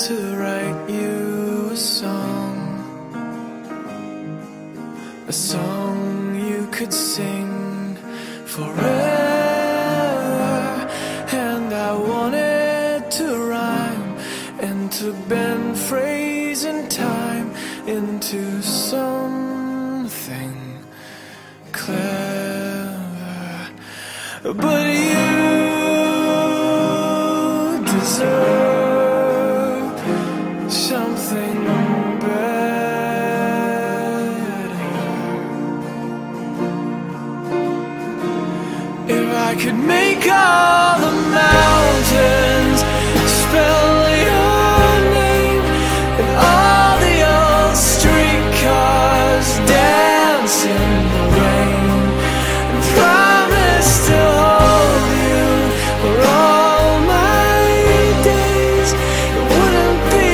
to write you a song you could sing forever. And I wanted to rhyme and to bend phrase and time into something clever, but you deserve something better. If I could make all the mountains spell your name, and all the old streetcars dance in the rain, and promise to hold you for all my days, it wouldn't be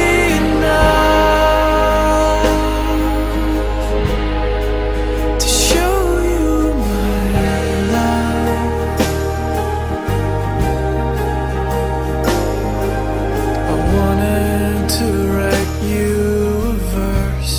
enough to show you my love. I wanted to write you a verse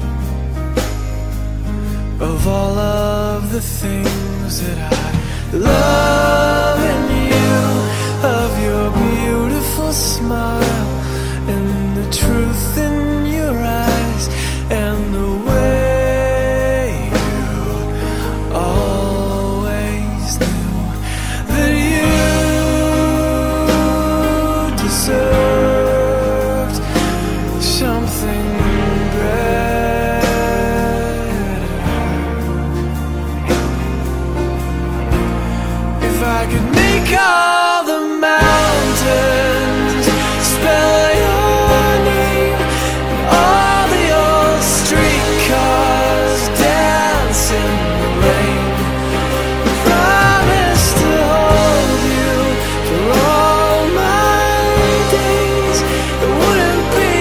of all of the things that I love in you, of your beautiful smile and the truth in your eyes, and the way you always knew that you deserved something better. If I could make all the mountains spell your name, and all the old streetcars dance in the rain, promise to hold you for all my days, it wouldn't be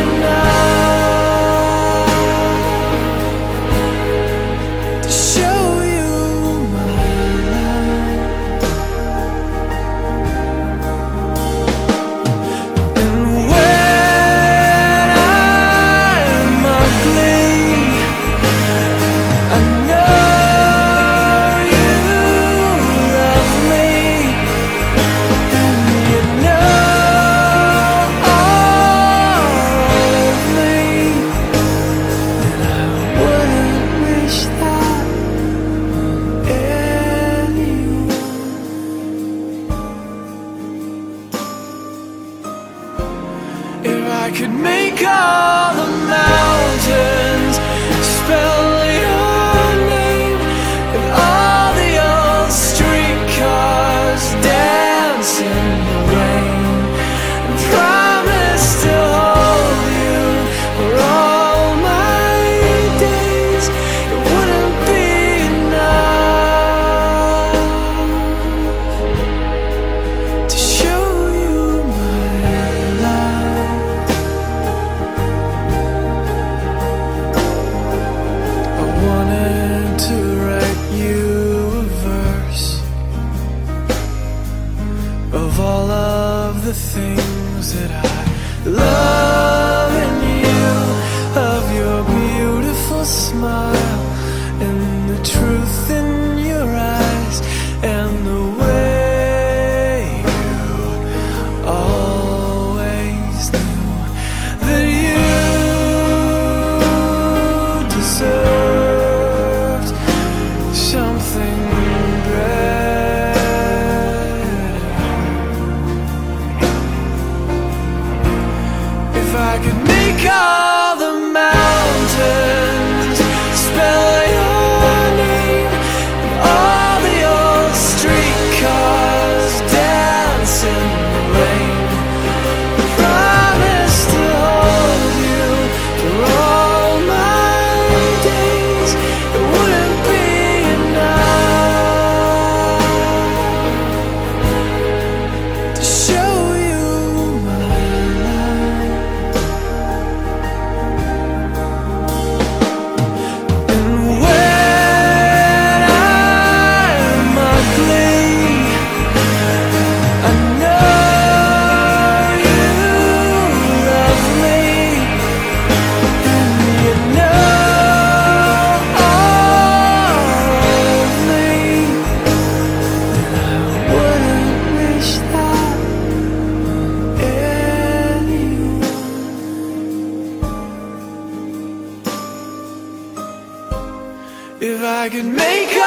enough to show you my love. And when I'm ugly, I know you love me, and you know all of me, and I wouldn't wish that on anyone. If I could make all the mountains spell your name, and all the old streetcars dance in the rain, and promise to hold you for all my days, it wouldn't be enough to show you my love. I wanted to write you a verse of all of the things that I love in you, of your beautiful smile and the truth in your eyes, and the way you always knew that you deserved something better. If I could make all the mountains spell your name, and all the old streetcars dance in the rain, promise to hold you for all my days, it wouldn't be enough to show you my love. I could make